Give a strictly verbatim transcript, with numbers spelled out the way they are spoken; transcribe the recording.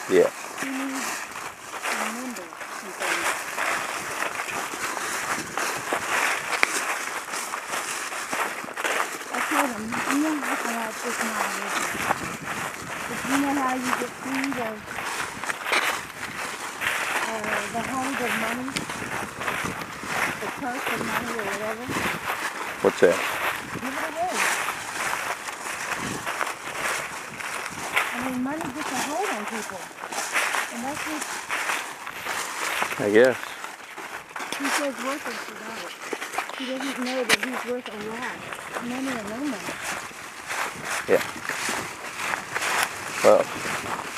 Yeah. You need to remember some things. I told him, you know how it's not original. But you know how you get freed of uh, the hold of money? The curse of money or whatever? What's that? Give it away. I mean, money gets a hold on people. And that's what I guess. he says worthless without it. He doesn't know that he's worth a lot. Money or no money. Yeah. Well.